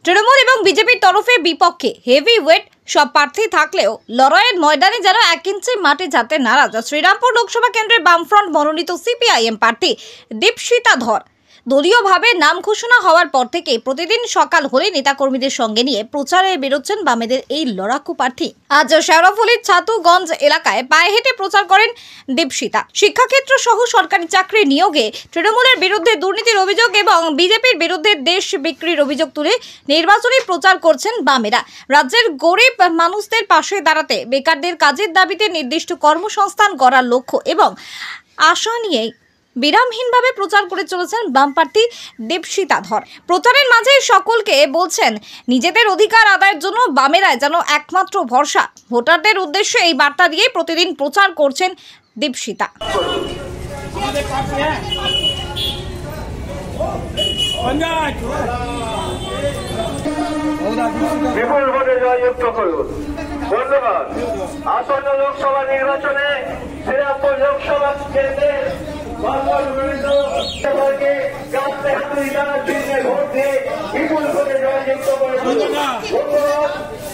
তৃণমূল এবং বিজেপির তরফে বিপক্ষে হেভি ওয়েট সব প্রার্থী থাকলেও লড়াইয়ের ময়দানে যেন 1 ইঞ্চি মাটি যেতে নারাজ শ্রীরামপুর লোকসভা কেন্দ্রের বামফ্রন্ট মনোনীত সিপিআইএম প্রার্থী দীপশিতা ধর। দলীয়ভাবে নাম ঘোষণা হওয়ার পর থেকে প্রতিদিন সকাল হলে নেতাকর্মীদের সঙ্গে নিয়ে প্রচারে বেরোচ্ছেন বামেদের এই লড়াকু প্রার্থী। আজ শেওড়াফুলির ছাতুগঞ্জ এলাকায় পায়ে হেঁটে প্রচার করেন দীপশিতা। শিক্ষাক্ষেত্র সহ সরকারি চাকরি নিয়োগে তৃণমূলের বিরুদ্ধে দুর্নীতির অভিযোগ এবং বিজেপির বিরুদ্ধে দেশ বিক্রির অভিযোগ তুলে নির্বাচনী প্রচার করছেন বামেরা। রাজ্যের গরিব মানুষদের পাশে দাঁড়াতে, বেকারদের কাজের দাবিতে নির্দিষ্ট কর্মসংস্থান করার লক্ষ্য এবং আশা নিয়ে বিরামহীনভাবে প্রচার করে চলেছেন বাম প্রার্থী দীপশিতা ধর। প্রচারের মাঝে সকলকে বলছেন নিজেদের অধিকার আদায়ের জন্য বামেরাই যেন একমাত্র ভরসা। ভোটারদের উদ্দেশ্যে এই বার্তা দিয়ে প্রতিদিন প্রচার করছেন দীপশিতা। বিপুল ভোটে জয়যুক্ত করুন। ধন্যবাদ। আসন্ন লোকসভা নির্বাচনে শ্রীরামপুর লোকসভা কেন্দ্রের ভোট দিয়ে বিপুল ভোটে জয়যুক্ত করুন। ধন্যবাদ।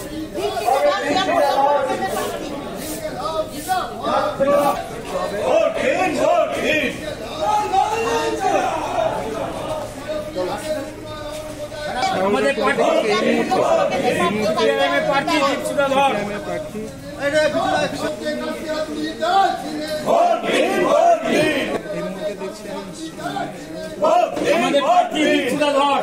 আমাদের প্রার্থী দীপশিতা ধর। আমাদের প্রার্থী দীপশিতা ধর।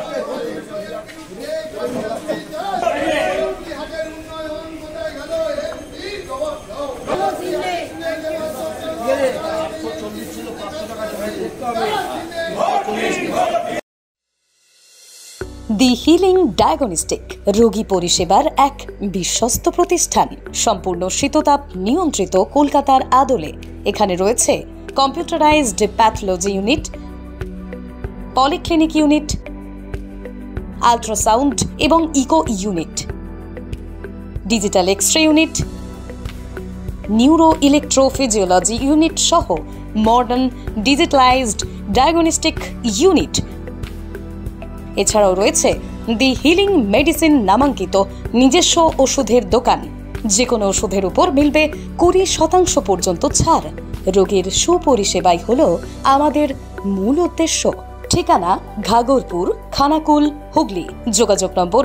দি হিলিং ডায়াগনস্টিক রোগী পরিষেবার এক বিশ্বস্ত প্রতিষ্ঠান। সম্পূর্ণ শীততাপ নিয়ন্ত্রিত কলকাতার আদলে এখানে রয়েছে computerised pathology unit, polyclinic unit, ultrasound এবং echo unit, digital X-ray unit, neuro electrophysiology unit সহ মডার্ন ডিজিটালাইজড ডায়াগনস্টিক ইউনিট। এছাড়াও রয়েছে দি হিলিং মেডিসিন নামাঙ্কিত নিজস্ব ওষুধের দোকান। যে কোনো ওষুধের উপর মিলবে 20% পর্যন্ত ছাড়। রোগীর সুপরিষেবাই হলো আমাদের মূল উদ্দেশ্য। ঠিকানা ঘাগরপুর, খানাকুল, হুগলি। যোগাযোগ নম্বর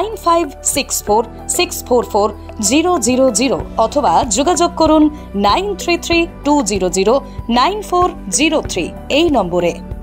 9564644000 অথবা যোগাযোগ করুন 9332009403 এই নম্বরে।